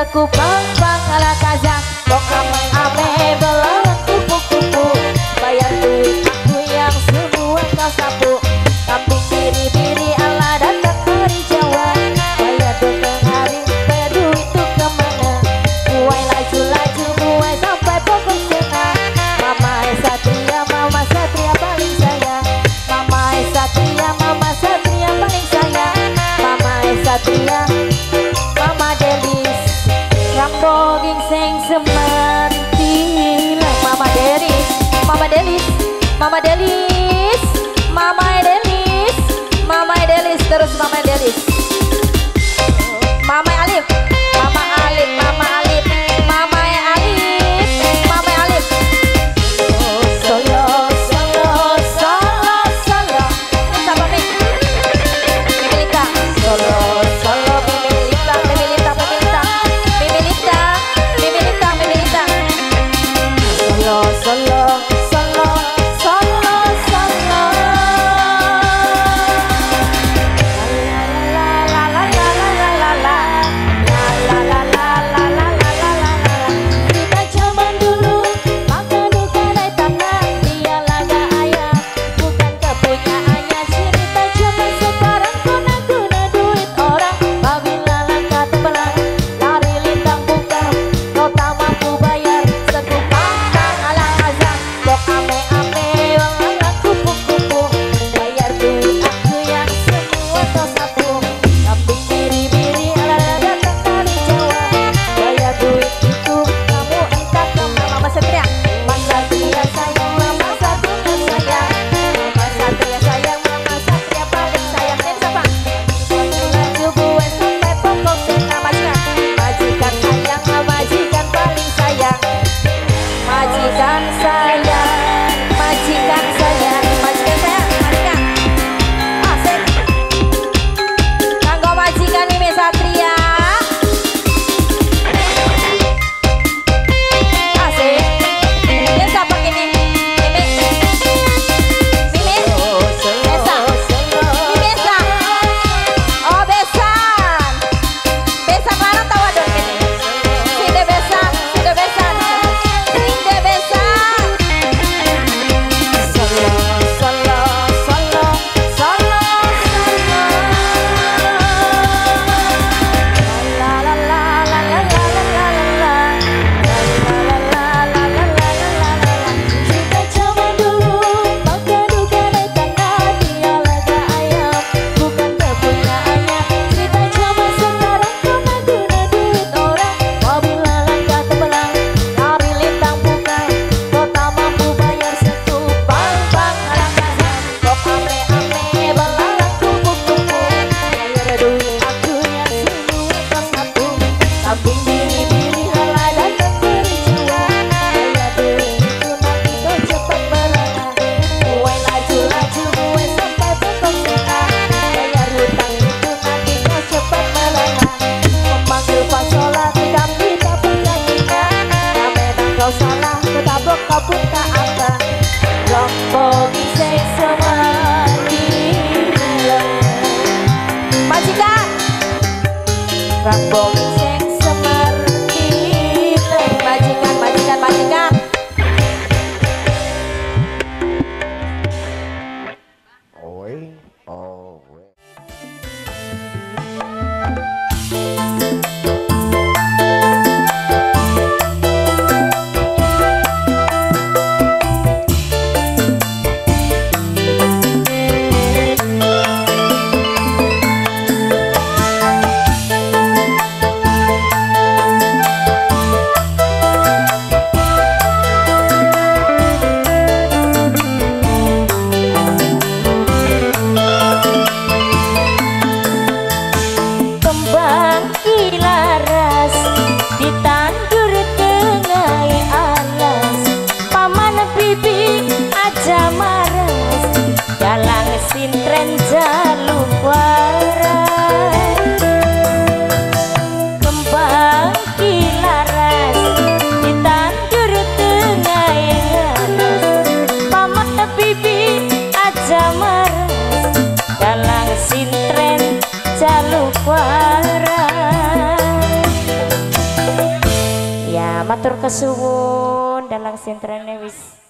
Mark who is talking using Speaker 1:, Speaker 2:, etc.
Speaker 1: sekupang pangala kazang kok ame belalang kupu-kupu bayar duit aku yang semua kau sapu kampung biri-biri ala datang hari Jawa bayar datang hari berduit tuh kemana buai laju-laju buai sampai pokok senang mama satria paling sayang mama satria paling sayang mama satria mama Delis Rambo gingseng semerti mama Delis mama Delis mama Delis mama Delis mama Delis terus mama Delis mama Alif mama Alif mama Alif mama Alif mama Alif solo solo solo solo ini siapa nih Mimilita solo solo Mimilita Mimilita Mimilita Mimilita Mimilita Mimilita solo solo solo solo solo la la la la la la la la la la la la la la la la kita zaman dulu makan bukan naik tanah dia laga ayam bukan kepunyaannya cerita zaman sekarang guna duit orang apabila langkah terbelah lari lintang bukan kau tak mampu bayar sekupang alang azang kok ame-ame belalang kupu-kupu bayar duit aku yang semua kau sapu kambing biri-biri ala datang dari Jawa bayar duit itu kamu entah kemana mama satria sayang mama satria sayang mama satria sayang mama satria paling sayang dan siapa laju gue sampai pokok senang majikan sayang majikan paling sayang majikan sayang majikan sayang majikan sayang majikan asik kanggo majikan Mimi Satria asik dia siapa ini Mimi Mimi Besa Mimi Besa oh Besan Besan mana tahu dong ini si de Besan si de Besan si de Besan solo solo solo solo solo la la la la la la la la la kita zaman dulu makan bukan naik tanah dia laga ayam bukan kepunyaannya kita zaman sekarang guna duit orang apabila langkah terbelah lari lintang bukan kau tak mampu bayar sekupang pangala kazang kok ame-ame belalang kupu-kupu bayar duit aku yang semua kau sapu kambing biri-biri ala datang dari Jawa bayar duit itu nanti kau cepat melengah buai laju-laju buai sampai pokok senang bayar hutang itu nanti kau cepat melengah memanggil pasola tidak bisa berjanjinya ya memang kau salah ketabrak kau pun tak apa Rombo gingseng semerti majikan Rambo gingseng semerti majikan majikan majikan
Speaker 2: Oi, oh,
Speaker 1: kesuwun dalang sentrane wis